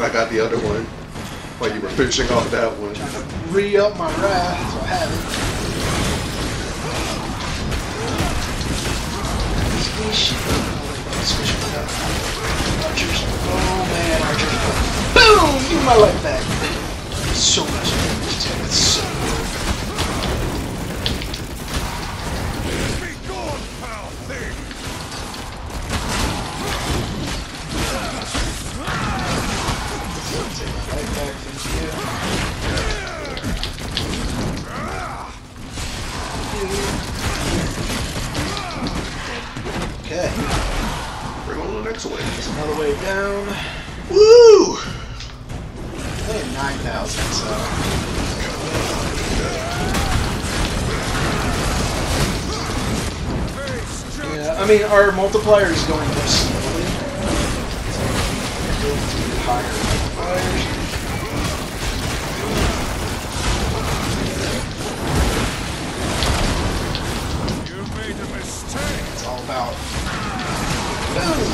I got the other one while you were finishing off that one. Trying to re-up my wrath, so I have it. Switch it up. Archers. Oh man, archers. Boom! Give me my life back. So much damage too. It's so good. Be gone, foul thing! Take my life back, thank you. Okay. Bring on the next wave. There's another wave down. Woo! I had 9,000, so. Yeah, I mean, our multiplier is going up slowly. So, build higher multipliers. You made a mistake! It's all about. Boom!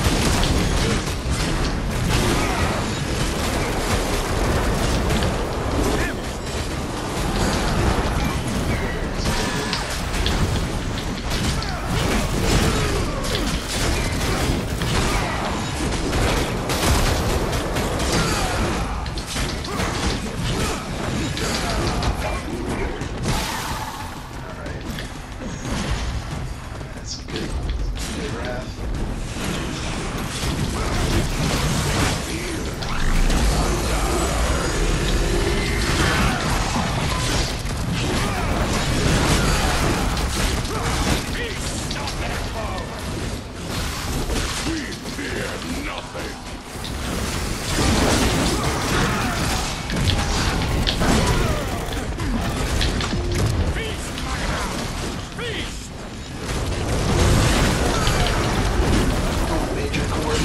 That's good. Good wrath. We fear nothing! Feast, Magna! Feast! Oh, major chord.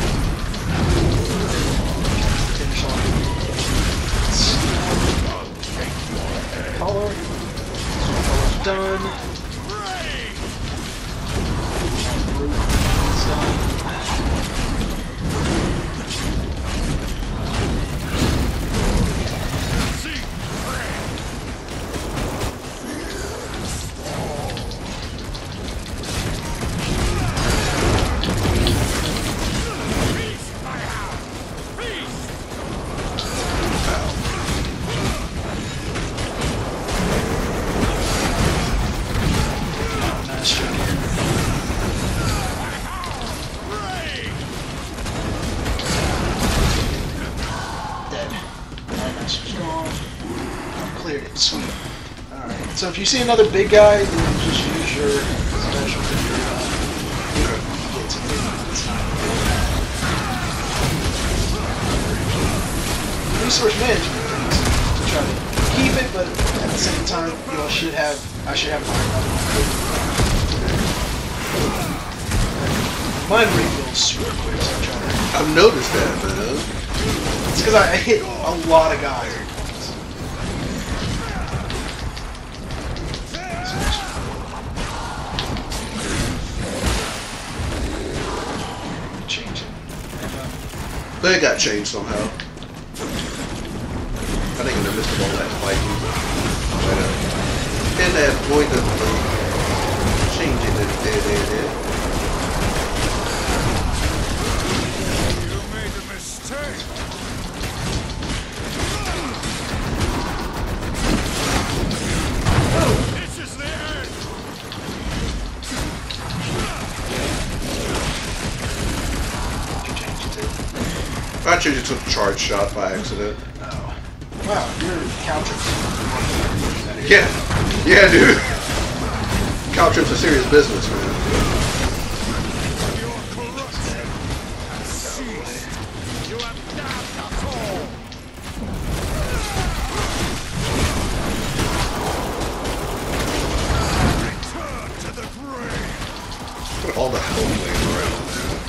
Finish off. Color. Color's done. Rain! Root is done. Seek prey! Feast, my house! Feast! Nice shot here. Rain! Dead. Alright, that's gone. Cleared it. Sweet. Alright, so if you see another big guy, then just use your special to get to me. Resource management things to try to keep it, but at the same time, you know, I should have mine refills super quick, so I'm trying to. I've noticed that, man. It's because I hit a lot of guys. Change it. They got changed somehow. I think in the midst of all that fighting. But, in that point of changing it, You made a mistake! This is the end! I changed it to a charge shot by accident. Oh. Wow, you're Caltrip. Yeah, yeah, dude. Caltrip's a serious business, man. You're corrupted! Cease! You have damned us all! Return to the grave! Look at all the hell laying around.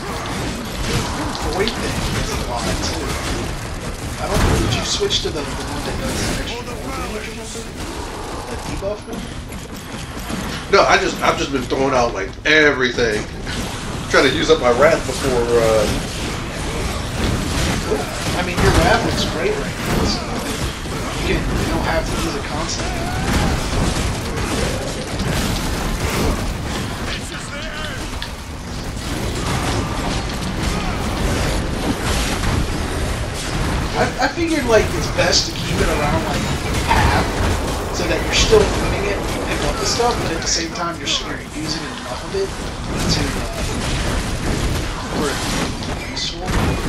Void thing is a lot too. I don't know, did you switch to the one that does extra damage or something? That debuff one? No, I've just been throwing out like everything. Trying to use up my wrath before Cool. I mean, your wrath looks great right now, so you don't have to use it constantly. I figured like it's best to keep it around like half, so that you're still doing it when you pick up the stuff, but at the same time you're using enough of it to where it's useful.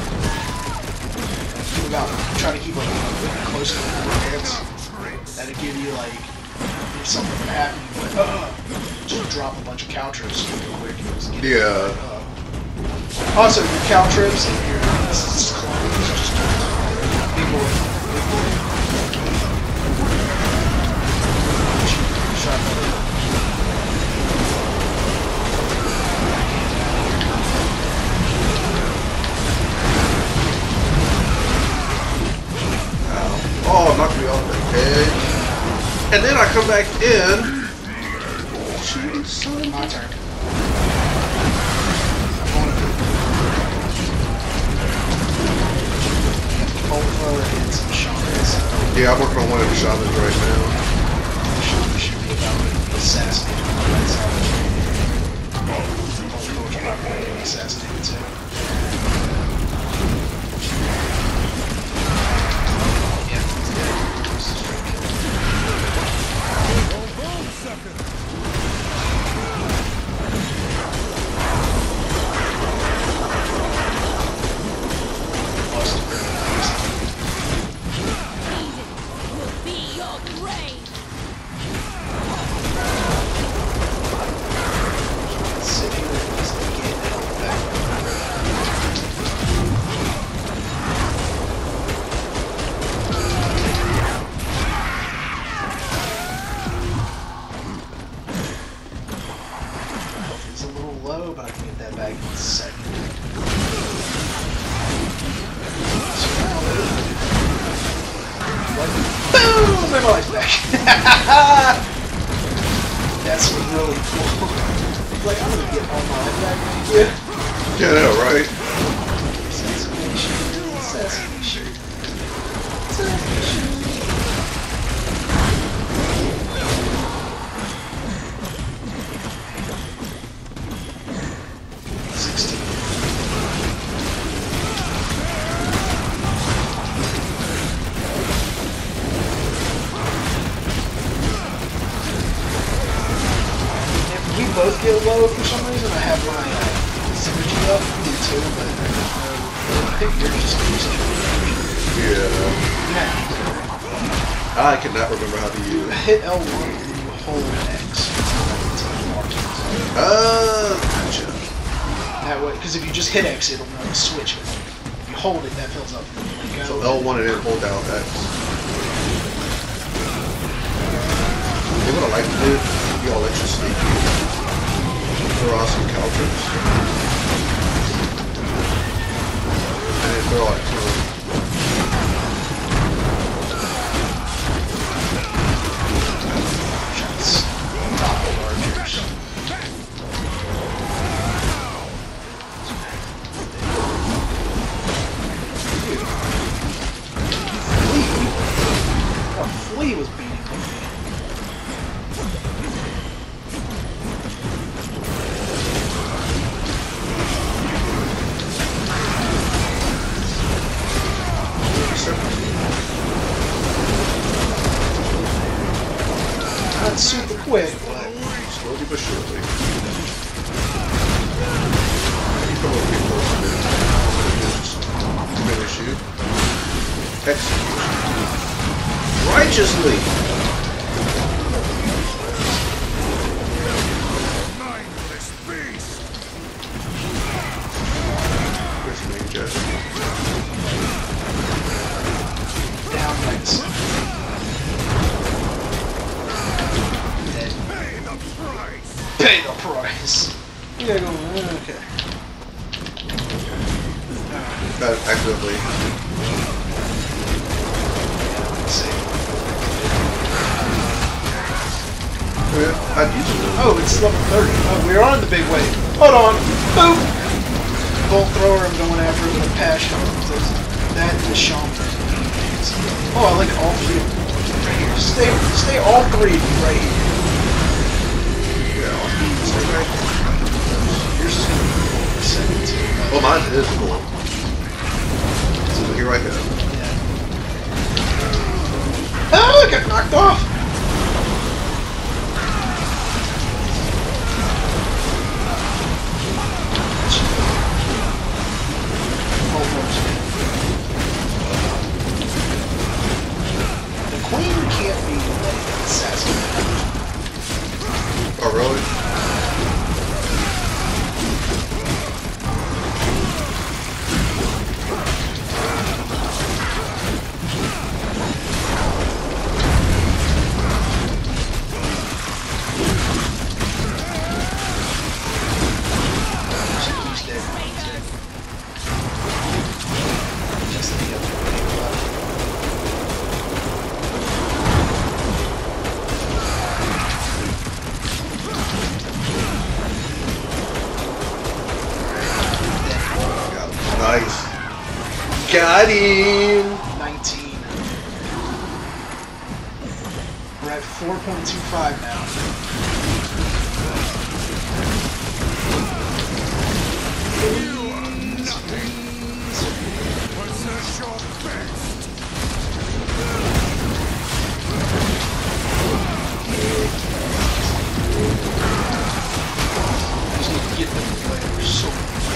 About trying to keep like close to the hits. That'll give you like if something would happen, you like just drop a bunch of cow trips real quick. And just get Also, your cow trips and your clones just big boy. Oh, knocked me off the edge. And then I come back in. Jeez, My turn. And some shamans. Yeah, I'm working on one of the shamans right now. Shaman should be about assassinated on the right side. Probably assassinated too. But I can get that back in a second. Boom! My life's back. That's really cool. Like, I'm gonna get all my life back. Yeah, I know, right? Assassination. Assassination. Assassination. Both get low for some reason. I have my synergy up, you too, but I think you're just using it. Yeah. I cannot remember how to use it. Hit L1 and you hold X. Gotcha. That way, because if you just hit X, it'll switch it. If you hold it, that fills up. So L1 and then hold down X. You know what I like to do? You all let you sleep. Throw out some cow trips. And then throw out two. Flea was beating me. Not super quick, but slowly but surely. You come over here close to me. Finish you. Execution. Righteously. Mindless beast. Where's the main judge? down by the center. Pay the price. Pay the price. You gotta go. Okay. Accidentally. Let's see. I'd use it. Oh, it's level 30. Oh, we're on the big wave. Hold on. Boom. Bolt thrower. I'm going after it with passion. That and the shaman. Oh, I like all three of them. Right here. Stay all three right here. Yeah. Stay right there. Yours is gonna be 17. Well, mine is cool. So here I go. Yeah. Oh, I got knocked off. The queen can't be like assassinated. Oh, really? Nice. Got him! 19. We're at 4.25 now. You are nothing. Possess your best. I just need to get them players so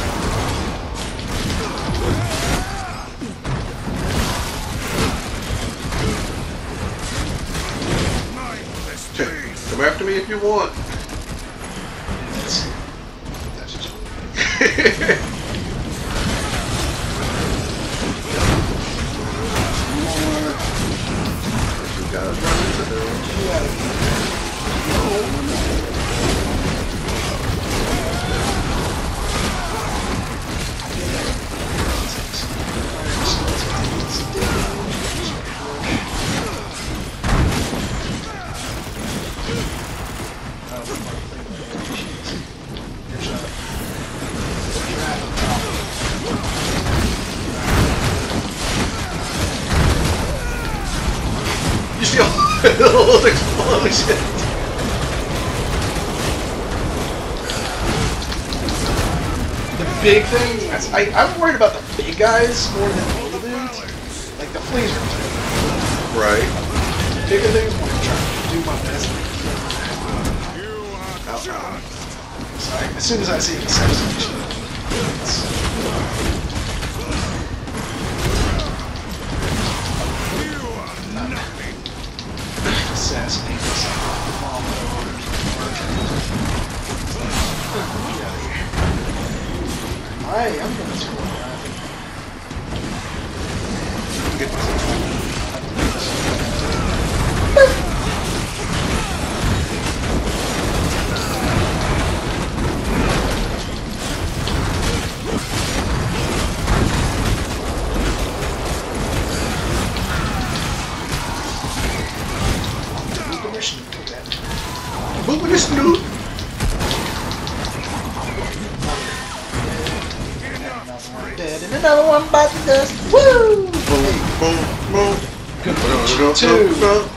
Come after me if you want. that's just You guys run into them. You see all those explosions? the big thing. I'm worried about the big guys more than the little dudes. Like the fleas are big. Right. The bigger things, I'm gonna try to do my best. You are judged. Sorry, as soon as I see an assassination, You are nothing. assassinate this mom. Get out of here. I'm gonna score. Moving the snoot. Dead and another one bites the dust. Woo! Boom, boom, boom. Good two.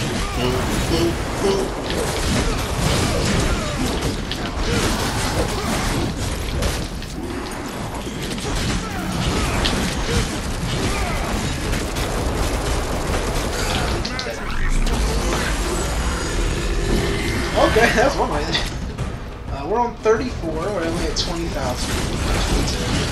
Okay, that's one way. We're on 34. We're only at 20,000.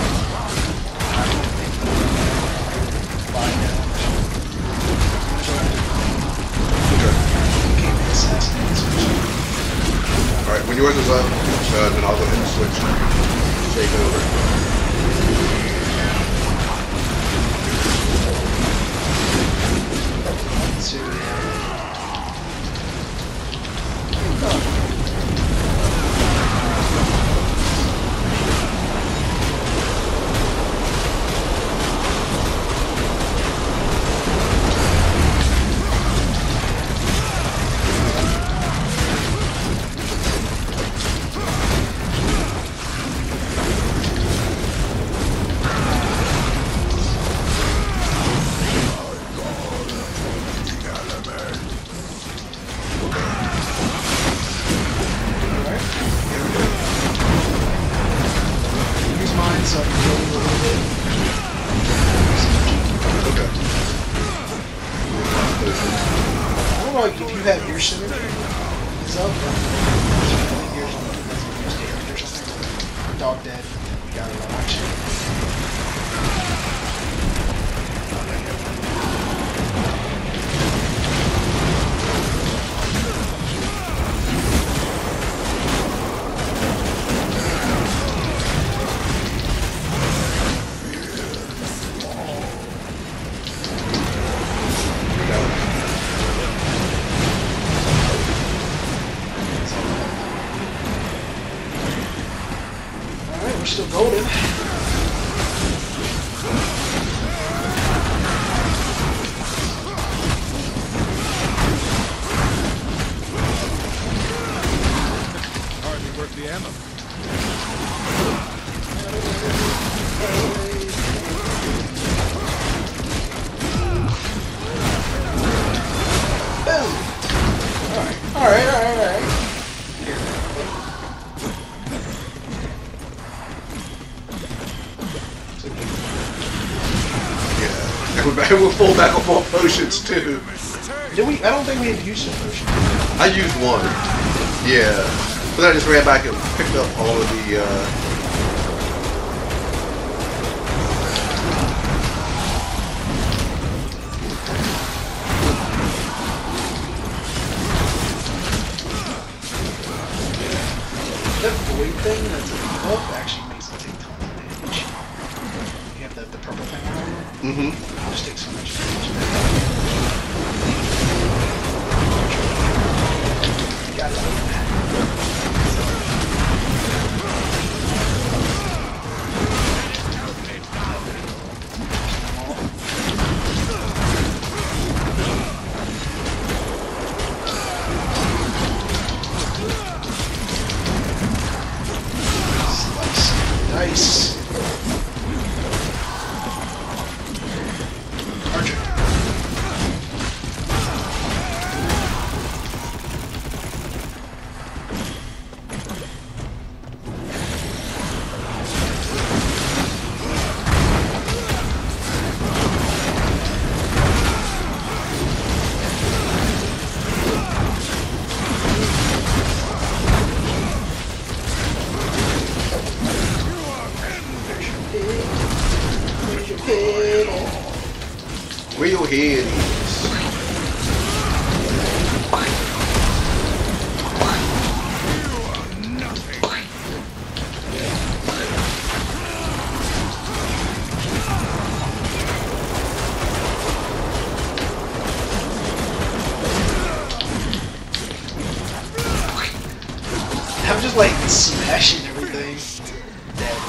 Alright, when yours is up, then I'll go ahead and switch. Take over. Dog dead. We got it on action. Alright, we're still golden. Hardly worth the ammo. Boom! Alright. Yeah. And we'll fall back on more potions too. Did we? I don't think we had used a potion. I used one. Yeah. But then I just ran back and picked up all of the That void thing that's up actually makes it take tons of damage. You have the purple thing on it. mm-hmm. It just takes so much damage. Got it. Nice. Archer. Where your head is. I'm just like smashing everything. Dead.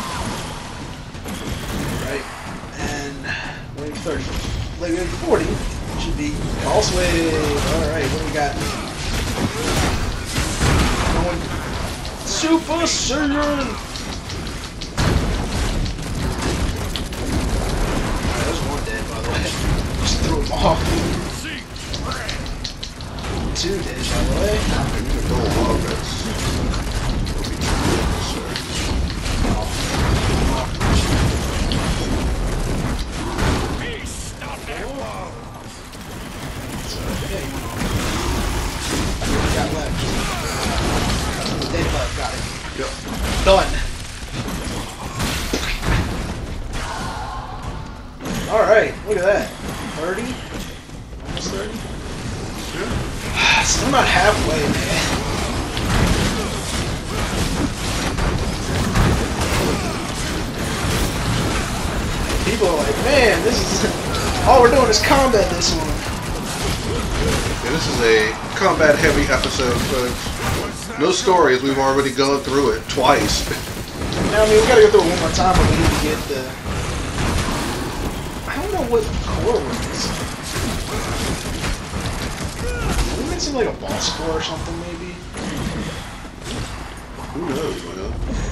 Right. And wave 30. Wave 40 should be pulse wave. Alright, what do we got? Going Super Saiyan! Alright, there's one dead, by the way. Just threw him off. Two dead, by the way. You can go along this. Got left. Dead left, got it. Yep. Done. Alright, look at that. 30? Almost 30? Yeah. Still not halfway, man. People are like, man, this is... all we're doing is combat this one. Yeah, this is a combat-heavy episode, folks. No stories, we've already gone through it twice. Now, I mean, we gotta go through it one more time, but we need to get the... I don't know what core was. Wouldn't it seem like a boss core or something, maybe? Who knows, man?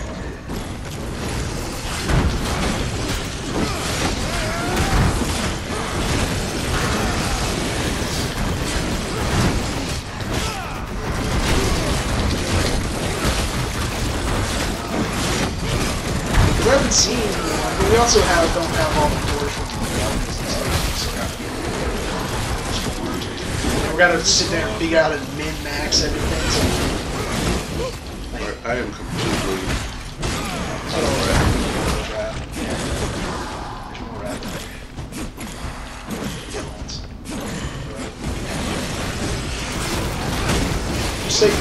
We haven't seen, but we also don't have all the doors from the others and stuff. So we gotta sit there and figure out and min-max everything. So. I am completely Just say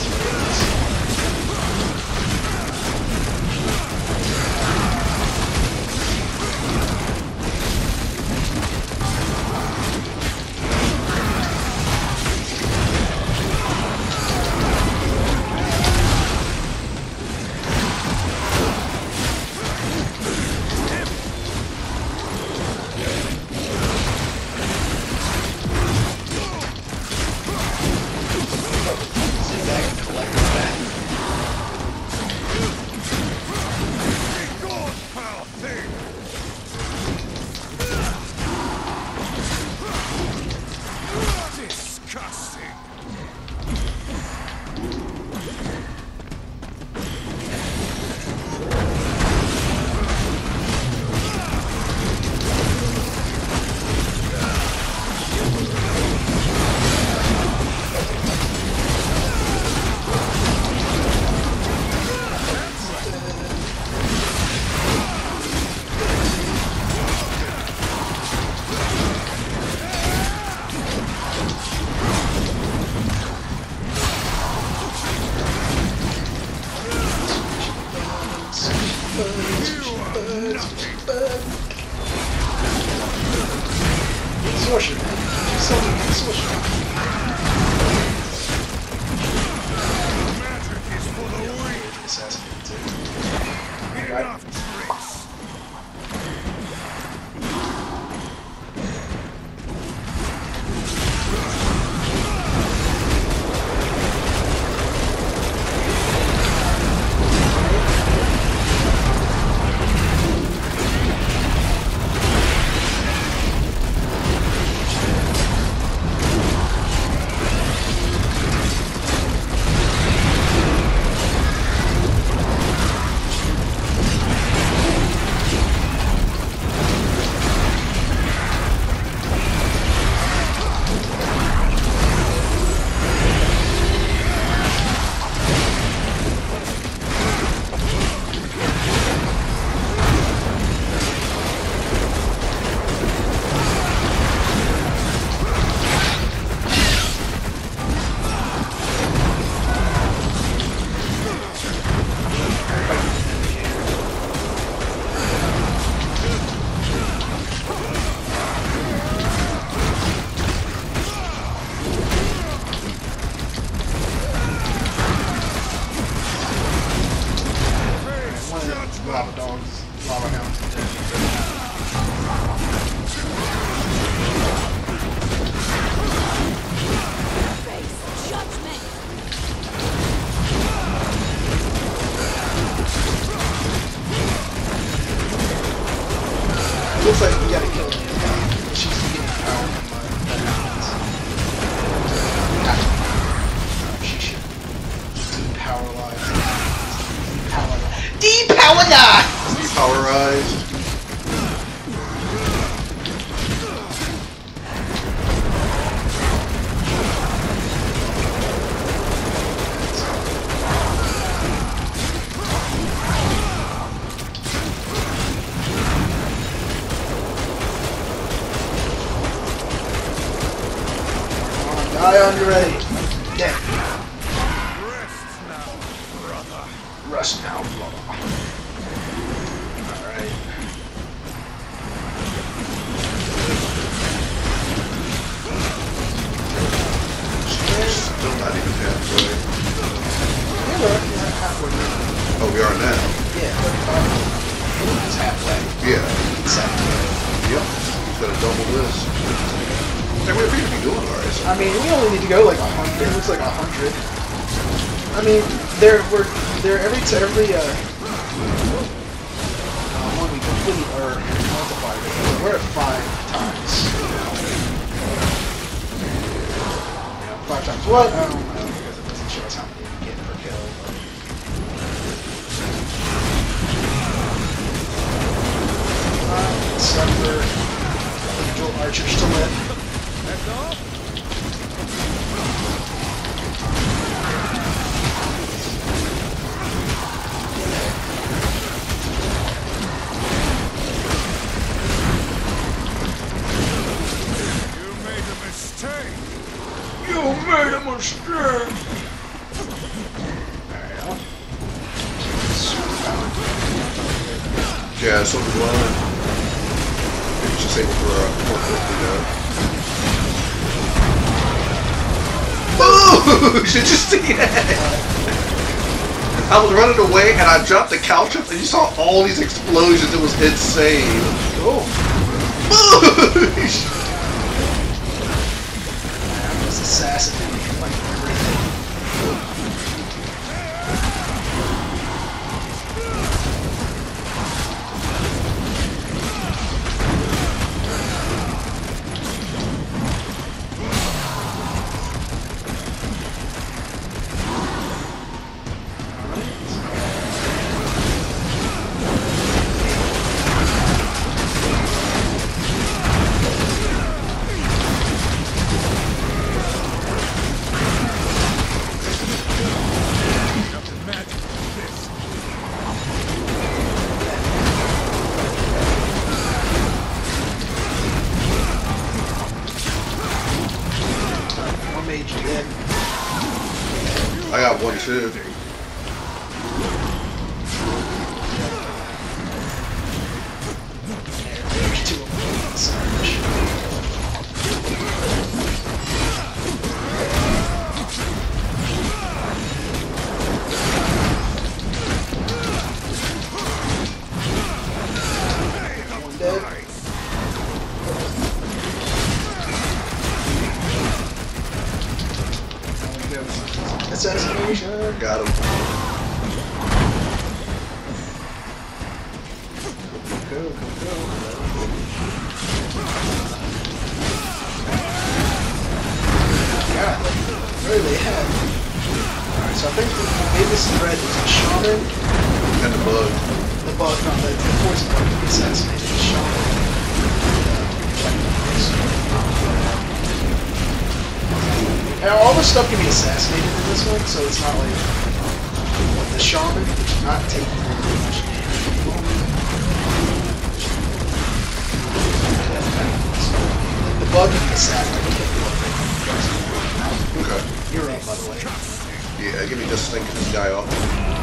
Sorcerer. Sorcerer. Magic is for the weak. Assassinated too. Enough tricks. Lava dogs. Lava hounds. Looks like we gotta kill him. She's getting power from the hounds. She should depowerize. Depowerize! Depowerized. Die on your ready. Dead. Rest now, brother. Rust now, brother. Alright. Still not even halfway. Yeah, we're halfway now. Oh, we are now. Yeah, it's halfway. Yeah. It's halfway. Yep. Gotta double this. Hey, we appear to be doing alright. I mean, we only need to go like 100. It looks like 100. I mean, they're every when we complete or multiply, we're at 5 times. Yeah, 5 times what? I don't know because it doesn't show us how many we get per kill. Stuck for individual archers to live. That's all? Yeah, so do I. Maybe just able for more quickly though. Ooh! Did you see that? I was running away and I dropped the couch up and you saw all these explosions. It was insane. Cool. Boosh! I'm just assassinating like everything. I got one too. There's two of them. One dead. Assassination. Got him. Go, go, go. God, really had. Alright, so I think maybe this thread is a shaman. And the bug. The bug, not the poison bug to be assassinated. The shaman. Now, all the stuff can be assassinated in this one, so it's not like the shaman is not taking very much damage. The bug can be assassinated. Okay. You're up, by the way. Yeah, give me just thinking this guy off.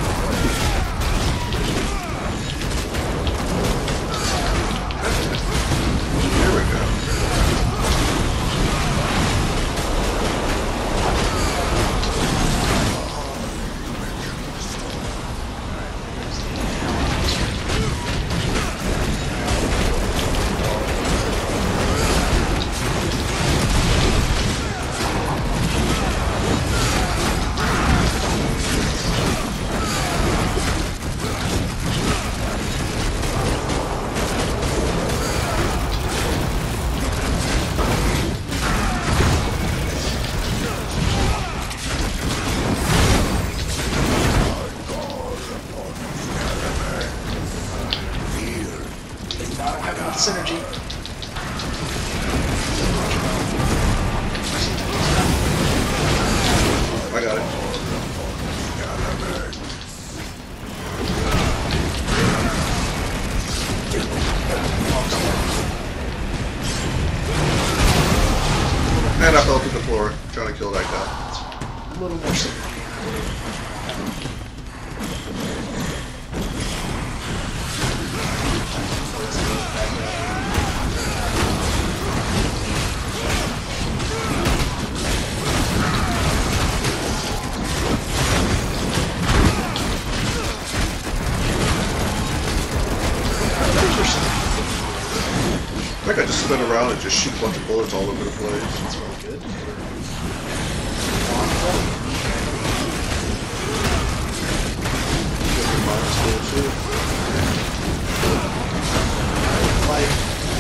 There we go. I don't have enough synergy. I got it. And I fell to the floor trying to kill that guy. A little more synergy. I think I just spin around and just shoot a bunch of bullets all over the place. That's really good. Like,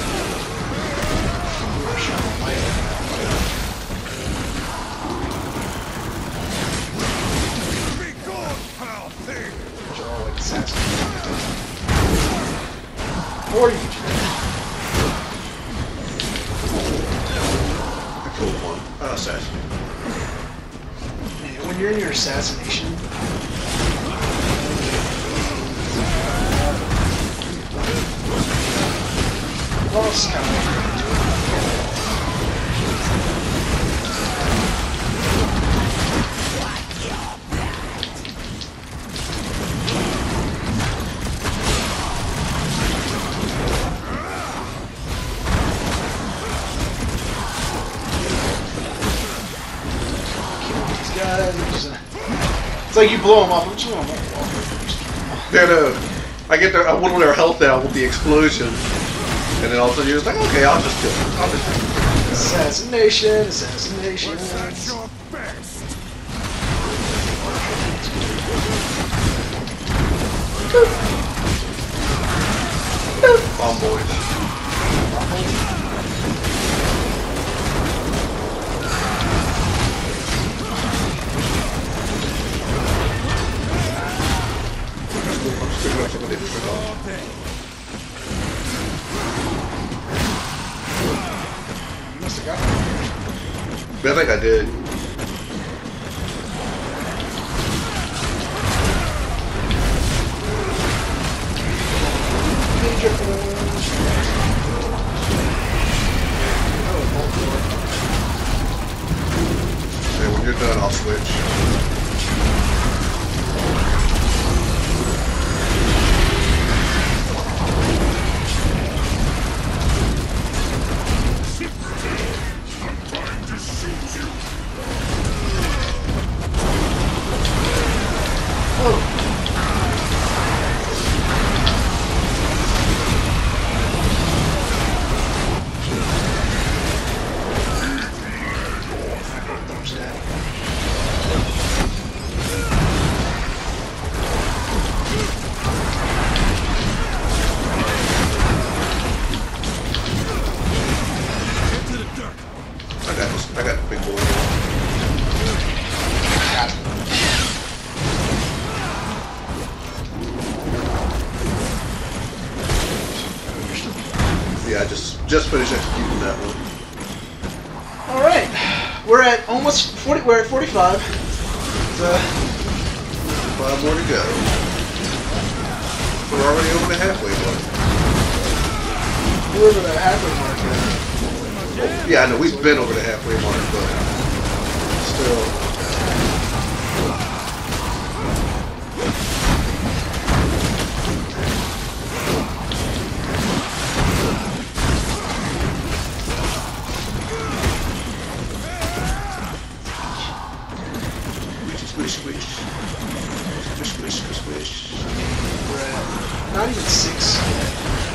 Be gone, foul thing! which are all like assassins. Or you can I killed one. Assassin. when you're in your assassination, well, it's kind of like you blow them off. I'm just going to Then I get their, I whittle their health down with the explosion, and then all of a sudden you're just like, okay, I'll just kill them. I'll just kill them. Assassination, assassination. Let's at your best. Bomb boys. I'm just picking up some of the different All day. You must have got it. I think I did. Ninja force. Okay, when you're done, I'll switch. I got the big boy. Yeah, I just finished executing that one. All right, we're at almost 40. We're at 45. So, 5 more to go. We're already over the halfway mark. we're over the halfway mark now. Yeah, I know we've been over the halfway mark, but still. Squish, squish. Squish, squish, squish, squish. We're at not even 6 yet.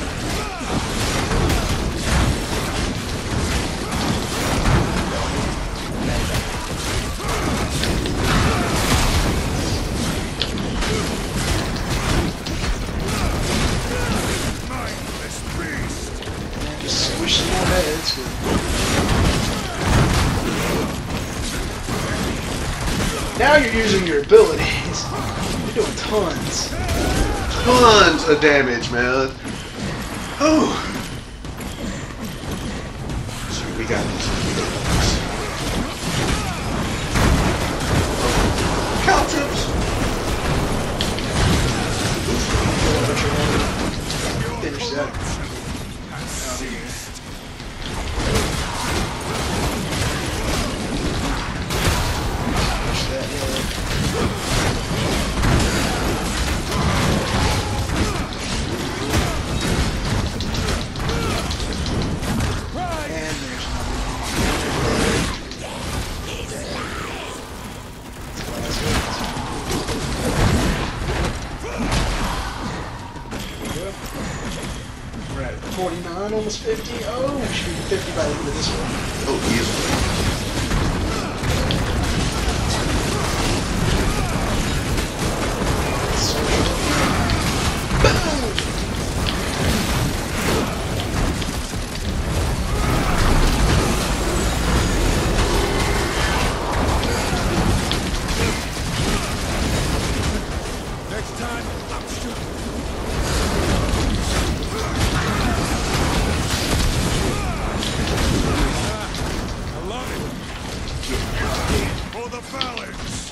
Mindless beast. And just squish some more heads. Now you're using your abilities. You're doing tons. Tons of damage, man. Oh. We got this. Caltrips. Finish that. Finish that head. And there's We're at 49, almost 50. Oh, we should be 50 by the end of this one. Oh, easily. Next time, I'm shooting. I love it. For the balance.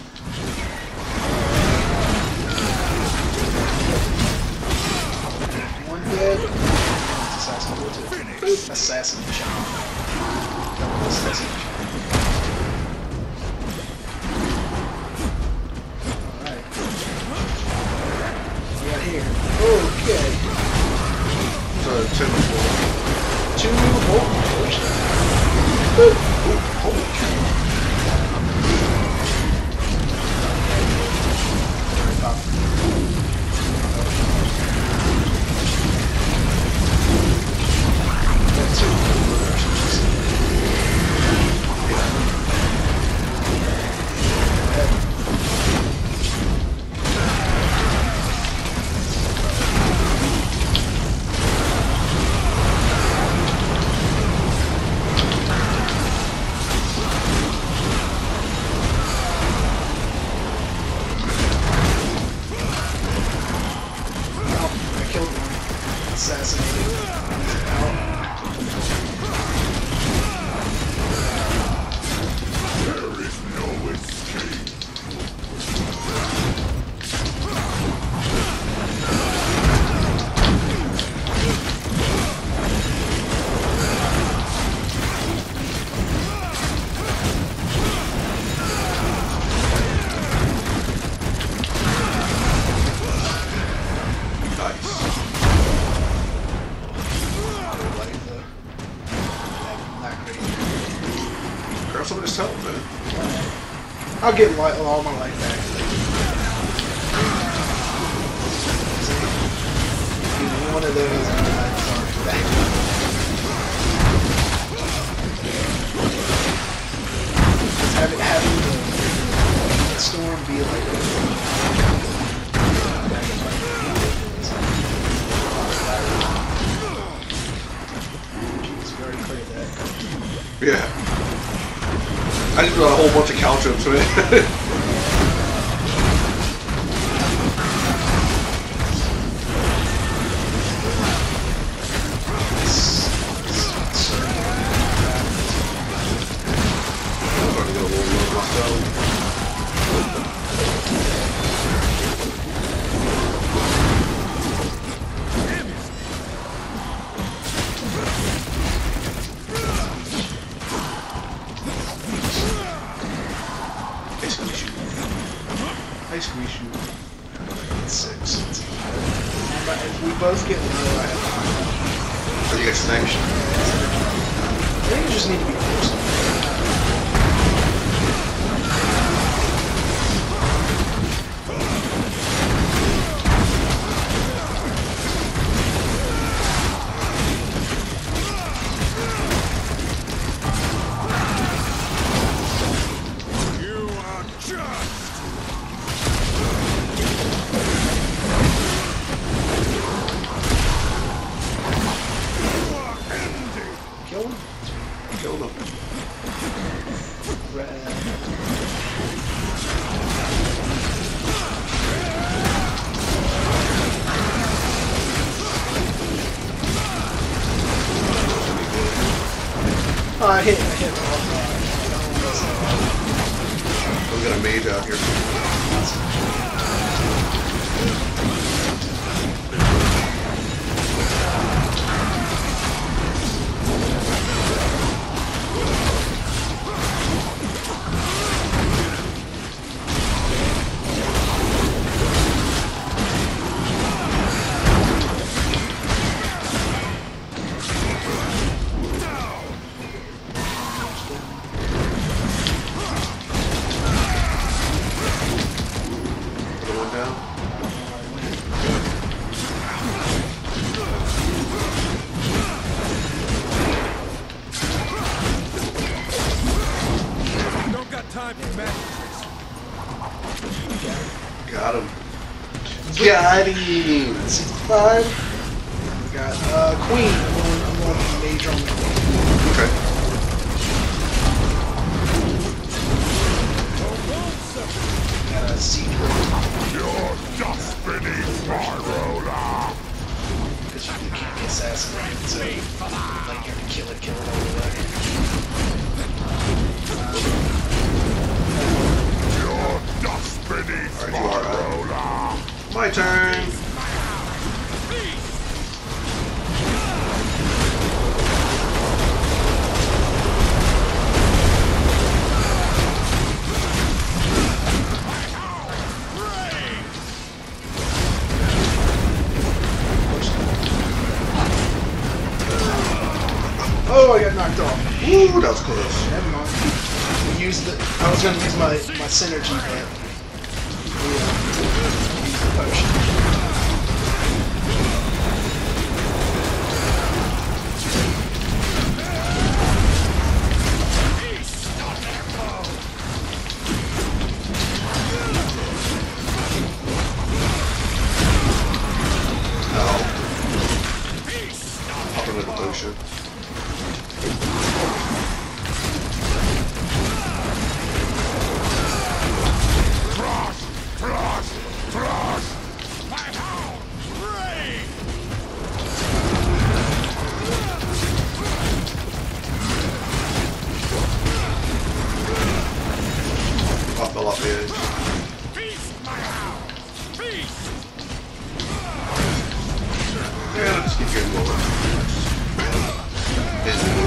One dead. Assassin go too. Assassination. Assassination. Alright. We got here. Okay. So 10 before. 2 voltage. Holy cow. assassinated. There is no escape. Grab some of this health, man. I'll get all my life back. See, one of those back. Having the storm be like Jeez, we already cleared that. Yeah. I just got a whole bunch of caltrops, man. Ice cream shoot. It's 6. But if we both get low, I have So you get snakes. I think you just need to be close. You are just. Kill him? Kill them. Oh, I hit him. We got a mage out here. Put one down. Don't got time for magic. Got him. Got him. 65. We got Queen. I'm going to mage on the Queen. Okay. Got a secret. You're just beneath my roller. Because you can't be assassinated, so like you're gonna kill it all the way. You're just beneath Alright, my you are roller. My turn. Oh, I got knocked off. Ooh, that was close. Never mind. We used the. I was gonna use my synergy, but we used the potion. Pop another potion. Keep getting lower. Isn't it?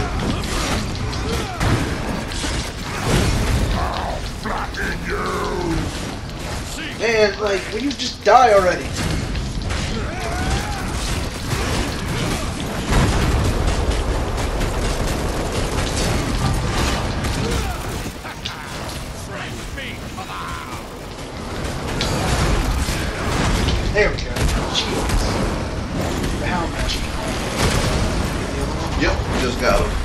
Man, like, will you just die already? There we go. Shields. The Hound Magic. Yep, just got him.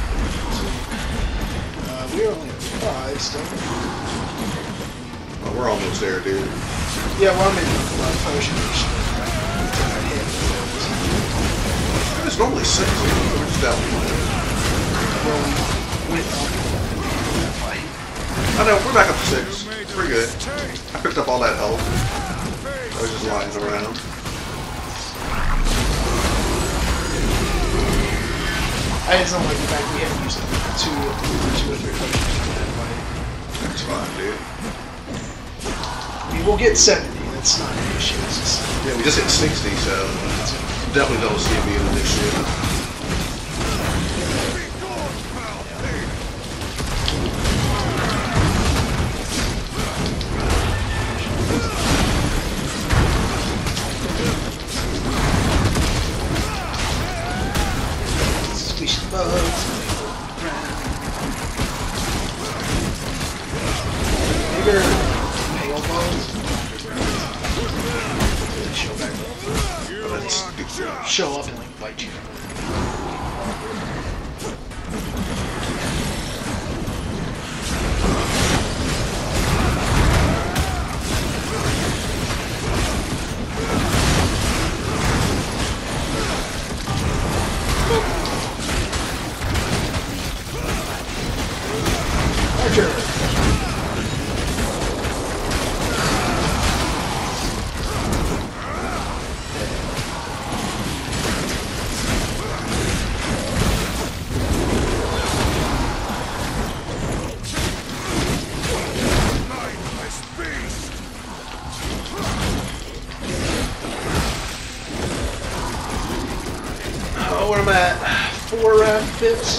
We're only at 5 still. Oh, we're almost there, dude. Yeah, well, I'm in potions. It's normally 6. We're just down 1. Well, we went up that fight. I know, we're back up to 6. Pretty good. I picked up all that health. I was just lying around. I just don't like the fact we haven't used two or three potions for that fight. That's fine, dude. I mean, we'll get 70. That's not an issue. It's just, Yeah, we just hit 60, so definitely don't see me in this shit. squish the bugs. Bigger pale bugs. They show back up. Show up and like bite you. Archer. Oh, what am I at? 4 bits.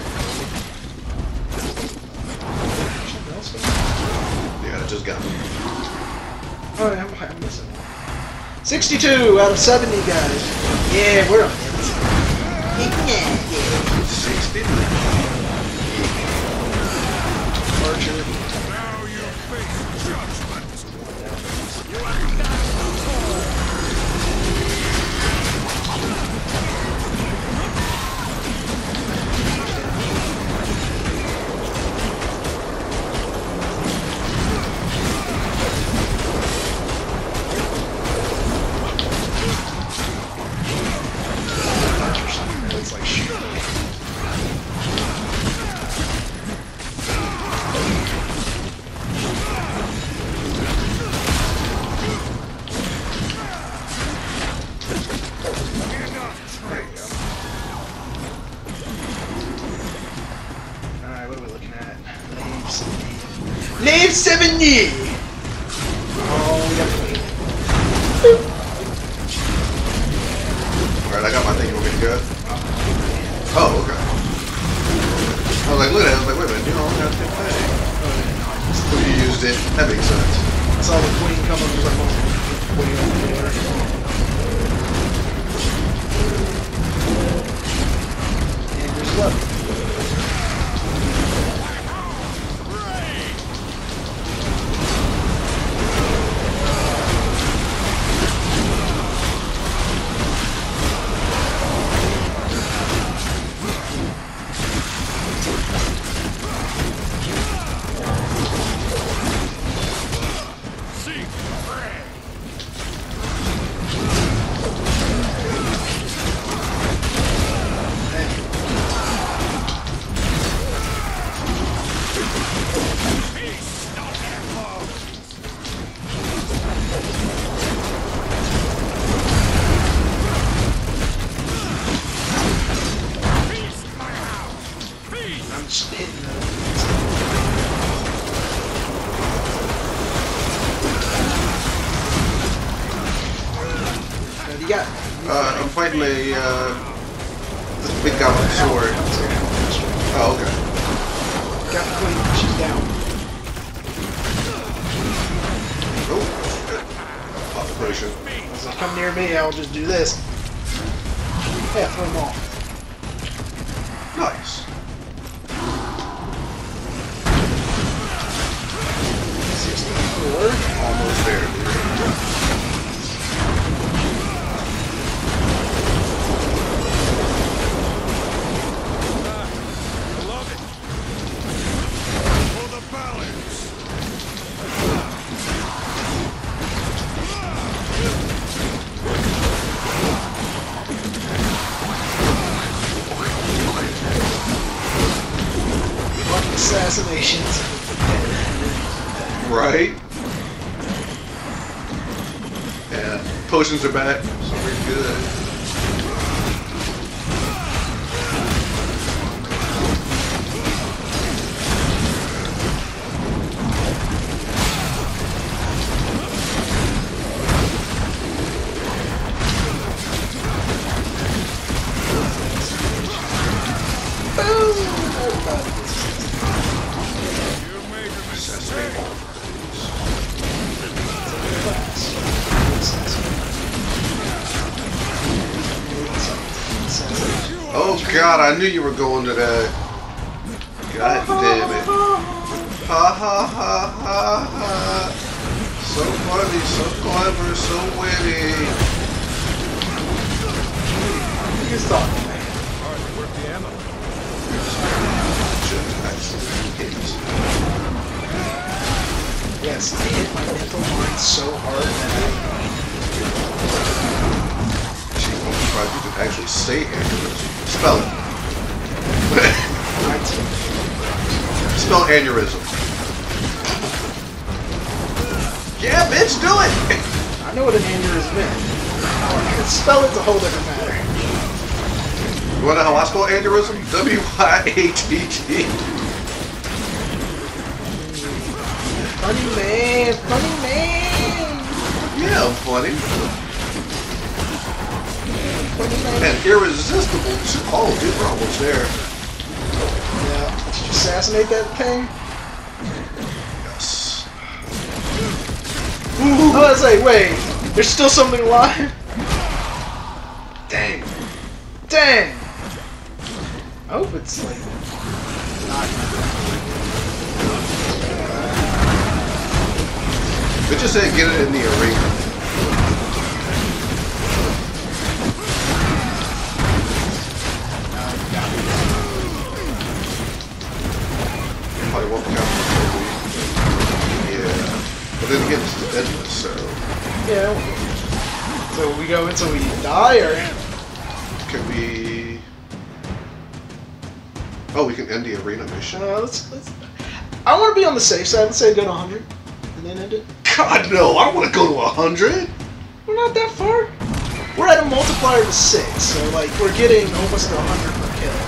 Yeah, I just got him. Oh, I'm missing. 62 out of 70, guys. Yeah, we're on it. Yeah. 60? Archer. Now you face judgment. It's like shit. Alright, what are we looking at? Leave 70! Oh, we got to wait. Alright, I got my thing. We're good to go. Oh, okay. I was like, look at it. I was like, wait a minute. You don't have to pay. So you used it. That makes sense. I saw the queen come up and was like, what do you want to do there? And there's left. you got? I'm fighting this big guy with a sword. Oh, okay. Got the queen. She's down. Oh, shit. Pop the potion. As they come near me, I'll just do this. Yeah, throw them off. Nice. 64. Almost there, dude. I love it. For the balance. Fucking assassinations. Right? Yeah, potions are back, so we're good. Boom! You made a mistake. Oh god, I knew you were going to that. God damn it. Ha ha ha ha ha. So funny, so clever, so witty. Here's talking, man. Hardly worth the ammo. Should actually hit. Yes, I hit my mental mind so hard that Gee, I'm surprised you could actually say aneurysm. Spell it. Spell aneurysm. Yeah, bitch, do it! I know what an aneurysm is. Spell it's a whole different matter. You wanna know how I spell aneurysm? W-Y-A-T-T. Funny man, funny man. Yeah, I'm funny. Funny man. And irresistible too. Oh, dude, we're almost there. Yeah. Did you assassinate that thing? Yes. I was like, wait, there's still something alive? Dang. Dang. I hope it's like not. But just say get it in the arena. Probably won't count for Kobe. Yeah. But then again, it's endless, so. Yeah. So we go until we die, or? Can we. Oh, we can end the arena mission. Let's. I want to be on the safe side. Let's say go to 100, and then end it. God, no, I don't want to go to 100. We're not that far. We're at a multiplier of 6, so like we're getting almost to 100 per kill.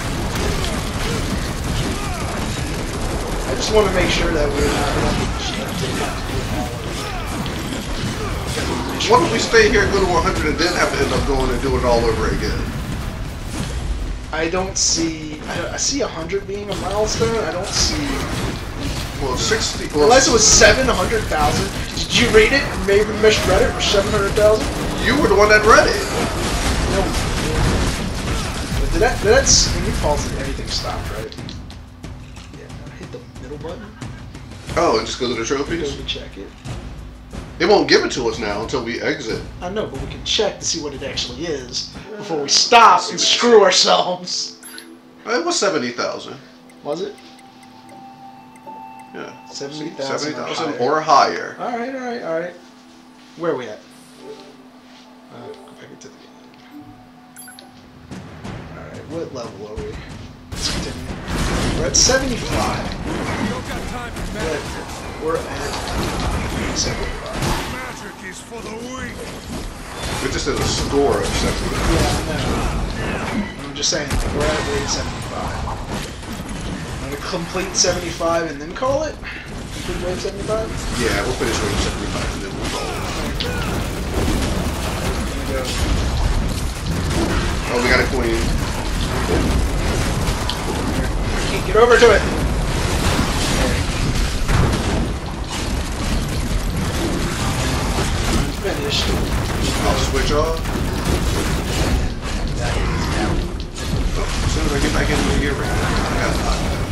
I just want to make sure that we're not Why don't we stay here, go to 100, and then have to end up going and do it all over again? I don't see. I see 100 being a milestone. I don't see. Well, 60. Well, Unless it was 700,000. Did you read it? Maybe misread it for 700,000. you were the one that read it. No. But that's when you pause it, everything stopped, right? Yeah. Hit the middle button. Oh, and just go to the Go trophies? to check it. It won't give it to us now until we exit. I know, but we can check to see what it actually is before we stop and screw ourselves. It was 70,000. Was it? Yeah. 70,000 70,000 or higher. Alright, alright, alright. Where are we at? Go back into the game. Alright, what level are we? Let's continue. We're at 75. You don't got time for magic. We're at 75. Magic is for the weak. We just did a score of 70. Yeah, I know. I'm just saying, like, we're at rate 75. I'm gonna complete 75 and then call it? Complete rate 75? Yeah, we'll finish with 75 and then we'll go. I'm gonna go queen. Can't get over to it. Finished. I'll switch off. As soon as I get back into the gear ring, I got knocked out.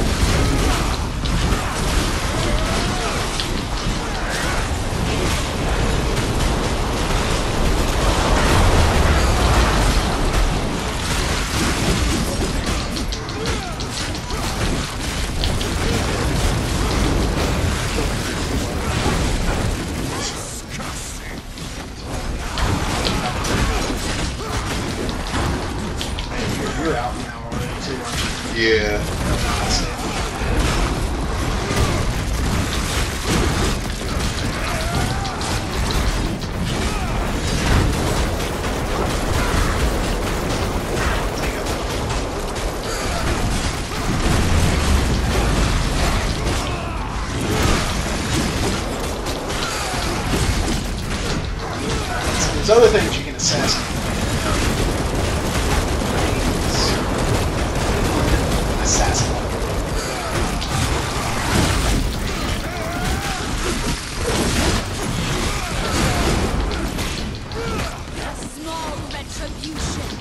You're out now already, too, aren't you? Yeah. There's other things you can assassinate. Assassinate. A small retribution.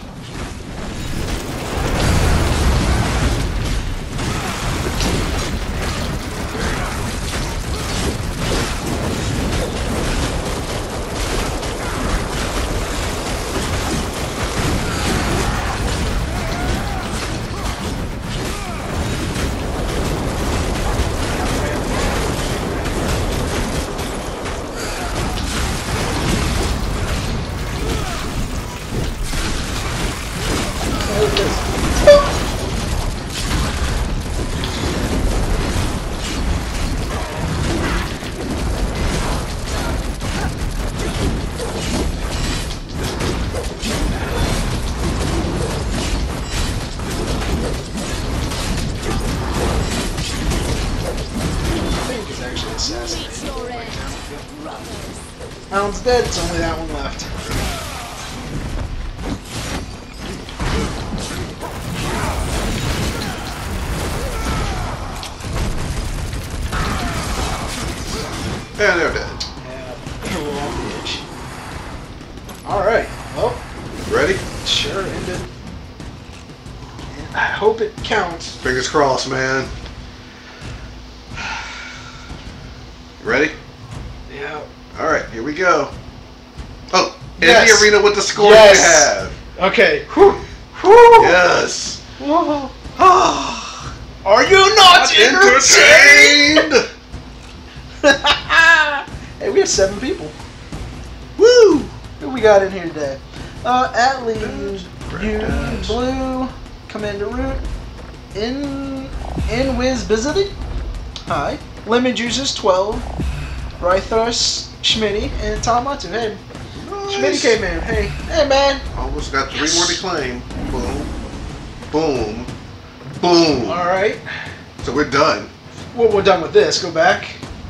Meet your end, brothers. Hound's dead, it's only that one left. Yeah, they're dead. Yeah, a little on the edge. Alright, well, Ready? sure ended. And I hope it counts. Fingers crossed, man. Ready? Yeah. Alright, here we go. Oh, in Yes. the arena with the score Yes. you have. Okay. Whew. Whew. Yes. Whoa. Ah, Are you not entertained? Hey, we have 7 people. Woo! Who we got in here today? Atlee, you, Granddads. Blue, Commander Root, Inwiz Bizity, hi, Lemon Juices 12, Rythos, Schmitty, and Tom Matsu. Hey, Schmitty Nice. came in. Hey man. Almost got 3 more to claim. Boom. Boom. Boom. All right. So we're done. Well, we're done with this. Go back.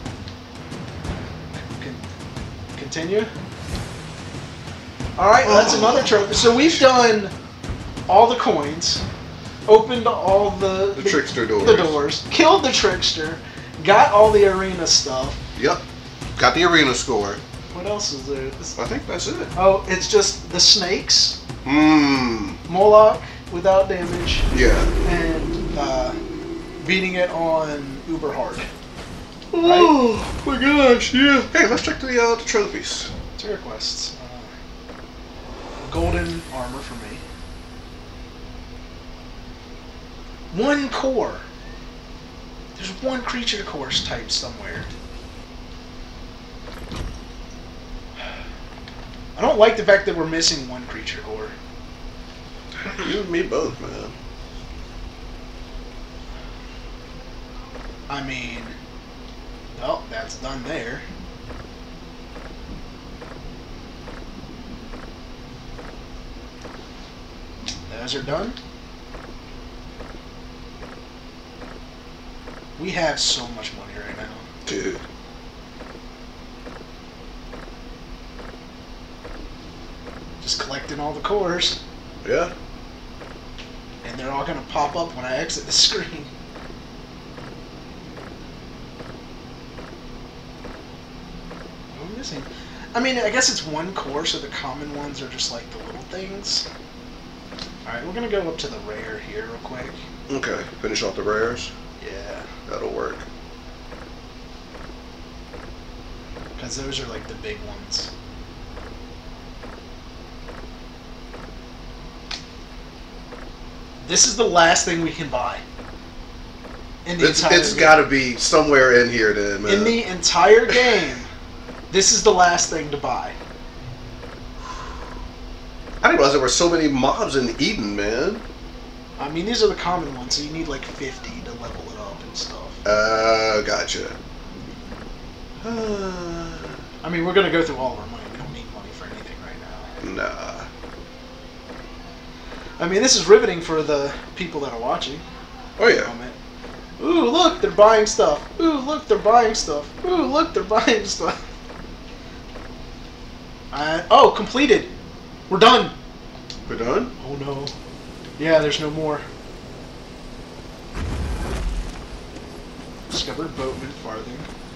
Continue. All right, that's another trophy. So we've done all the coins, opened all the trickster doors. the doors, killed the trickster, got all the arena stuff. Yep. Got the arena score. What else is there? I think that's it. Oh, it's just the snakes, Mmm. Moloch without damage, Yeah. and beating it on uber hard. Oh my gosh, yeah. Hey, let's check the trophies. Tier quests. Golden armor for me. 1 core. There's 1 creature course type somewhere. I don't like the fact that we're missing 1 creature core. You and me both, man. I mean, well, that's done there. Those are done. We have so much money right now. Dude. Just collecting all the cores. Yeah. And they're all gonna pop up when I exit the screen. What am I missing? I mean, I guess it's one core, so the common ones are just like the little things. Alright, we're gonna go up to the rare here real quick. Okay, finish off the rares. Yeah. That'll work. Because those are like the big ones. This is the last thing we can buy. In the entire It's game. got to be somewhere in here then, man. In the entire game, this is the last thing to buy. I didn't realize there were so many mobs in Eden, man. I mean, these are the common ones, so you need like 50 to level it up and stuff. Gotcha. I mean, we're gonna go through all of our money. We don't need money for anything right now. Nah. I mean, this is riveting for the people that are watching. Oh, yeah. Comment. Ooh, look, they're buying stuff. Ooh, look, they're buying stuff. Ooh, look, they're buying stuff. Oh, completed. We're done. We're done? Oh, no. Yeah, there's no more. Discovered boatman farthing.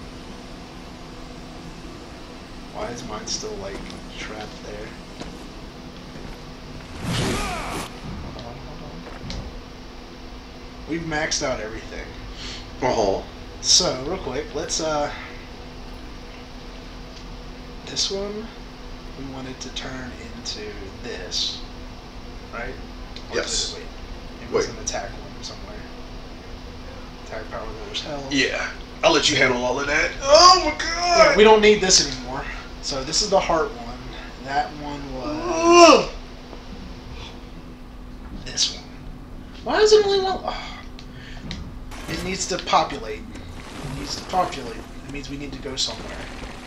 Why is mine still, like, trapped there? Hold on. We've maxed out everything. Uh-huh. So, real quick, let's, this one, we wanted to turn into this, right? Or Yes. Wait, it was an attack one somewhere. Attack power lowers health. Yeah. I'll let you handle all of that. Oh, my God! Yeah, we don't need this anymore. So this is the heart one. That one was this one. Why is it only one? Oh. It needs to populate. It needs to populate. It means we need to go somewhere.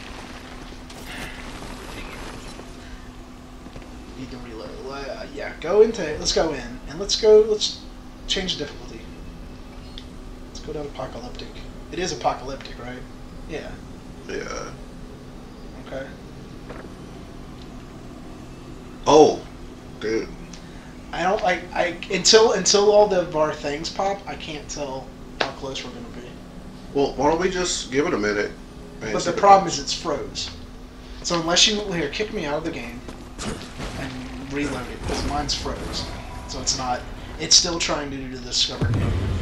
Need to reload. Yeah, go into. Let's go in and let's go. Let's change the difficulty. Let's go down apocalyptic. It is apocalyptic, right? Yeah. Yeah. Okay. Oh, dude. I don't like until all of our things pop. I can't tell how close we're gonna be. Well, why don't we just give it a minute? But the problem is it's froze. So unless you here kick me out of the game and reload it because mine's froze. So it's not. It's still trying to do the discover game.